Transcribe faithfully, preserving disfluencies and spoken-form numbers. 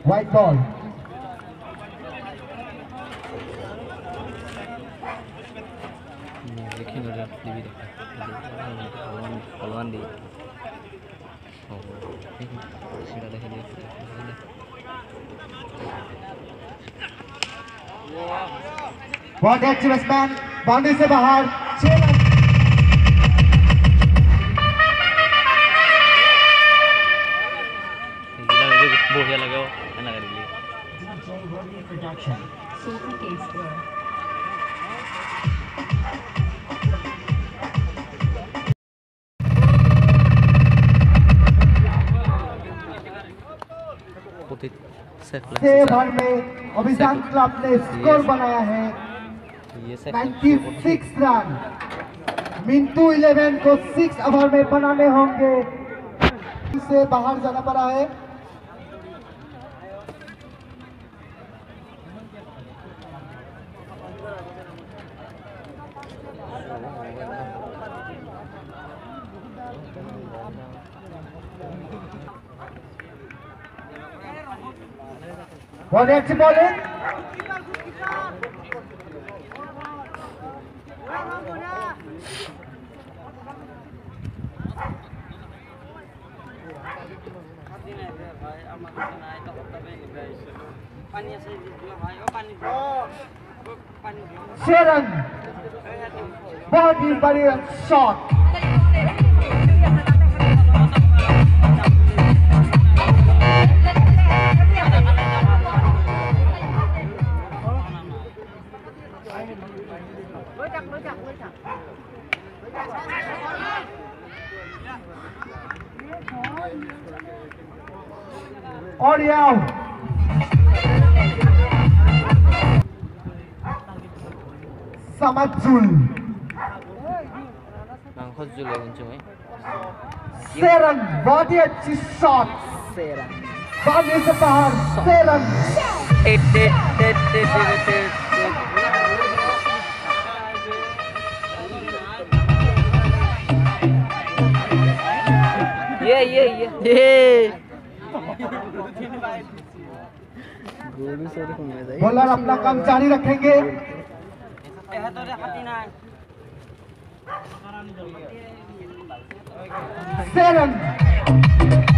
White ball. बहुत ही अच्छी batsman boundary से बाहर छह रन। बढ़िया लगा वो है ना कर लिए छह ओवर में अभिशांत क्लब ने स्कोर बनाया है छियानवे रन। मिंटू इलेवन को सिक्स ओवर में बनाने होंगे, से बाहर जाना पड़ा है। बहुत अच्छी बॉलिंग। छह रन, बहुत ही बढ़िया शॉट। और याओ Samajul Seran, बहुत ही अच्छी शॉट। बाउंड्री से बाहर सेरन। ये ये ये ये बॉलर अपना काम जारी रखेंगे। सेरन